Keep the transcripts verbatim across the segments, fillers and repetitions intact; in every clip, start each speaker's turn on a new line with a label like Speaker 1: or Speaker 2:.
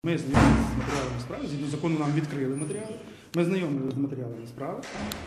Speaker 1: Ми знайомі з матеріалами справи, згідно закону нам відкрили матеріали, ми знайомі з матеріалами справи.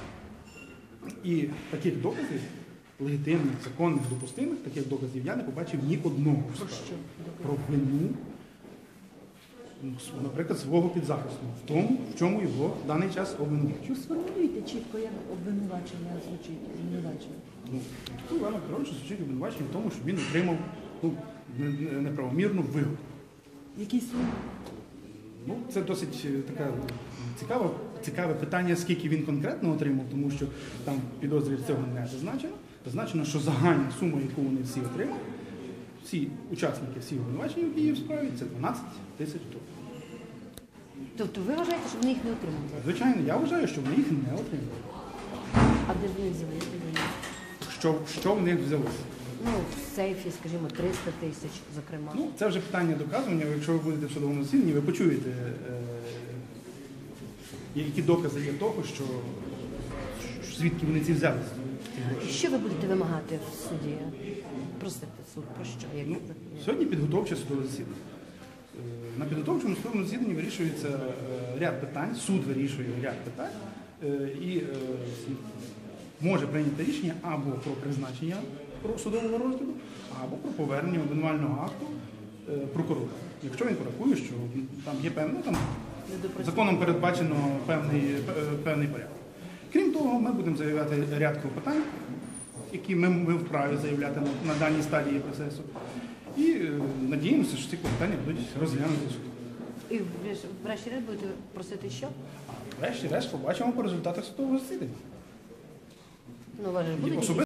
Speaker 1: І таких доказів, легітимних, законних, допустимих, таких доказів я не побачив ні одного в справі. Про вину, наприклад, свого підзахисного, в тому, в чому його в даний час обвинувачують.
Speaker 2: Сформулюйте чітко, як обвинувачення звучить. Обвинувачення.
Speaker 1: Ну, Івана Петровича звучить обвинувачення в тому, що він отримав ну, неправомірну вигоду.
Speaker 2: Який суд?
Speaker 1: Ну, це досить така цікава, цікаве питання, скільки він конкретно отримав, тому що там в підозрі цього не зазначено. Зазначено, що загальна сума, яку вони всі отримали, всі учасники, всі обвинувачення, які є в справі, це дванадцять тисяч доларів.
Speaker 2: Тобто ви вважаєте, що вони їх не отримали?
Speaker 1: Звичайно, я вважаю, що вони їх не отримали.
Speaker 2: А де вони взяли?
Speaker 1: Що, що в них взялося?
Speaker 2: Ну, в сейфі, скажімо, триста тисяч, зокрема.
Speaker 1: Ну, це вже питання доказування. Якщо ви будете в судовому засіданні, ви почуєте, е, які докази є того, що, що звідки вони ці взялися.
Speaker 2: Що ви будете вимагати в суді? Просити суд про що? Як...
Speaker 1: Ну, сьогодні підготовче судове засідання. Е, На підготовчому судовому засіданні вирішується е, ряд питань, суд вирішує ряд питань е, і е, може прийняти рішення або про призначення судового розгляду, або про повернення обвинувального акту е, прокурора. Якщо він порахує, що там є певне, там законом передбачено певний, певний порядок. Крім того, ми будемо заявляти ряд клопотань, які ми, ми вправі заявляти на, на даній стадії процесу. І е, надіємося, що ці клопотання будуть розглянуті судом.
Speaker 2: І врешті-решт будете просити що?
Speaker 1: А врешті-решт побачимо по результатах судового засідання.
Speaker 2: Ну, у вас ж будуть якісь